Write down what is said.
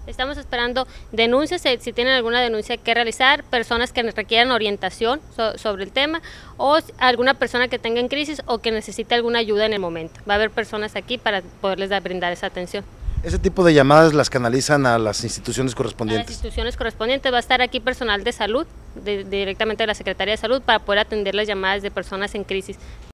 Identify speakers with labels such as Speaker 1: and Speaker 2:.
Speaker 1: Estamos esperando denuncias, si tienen alguna denuncia que realizar, personas que requieran orientación sobre el tema o alguna persona que tenga en crisis o que necesite alguna ayuda en el momento. Va a haber personas aquí para poderles brindar esa atención.
Speaker 2: Ese tipo de llamadas las canalizan a las instituciones
Speaker 1: A
Speaker 2: correspondientes.
Speaker 1: las instituciones correspondientes. Va a estar aquí personal de salud, directamente de la Secretaría de Salud, para poder atender las llamadas de personas en crisis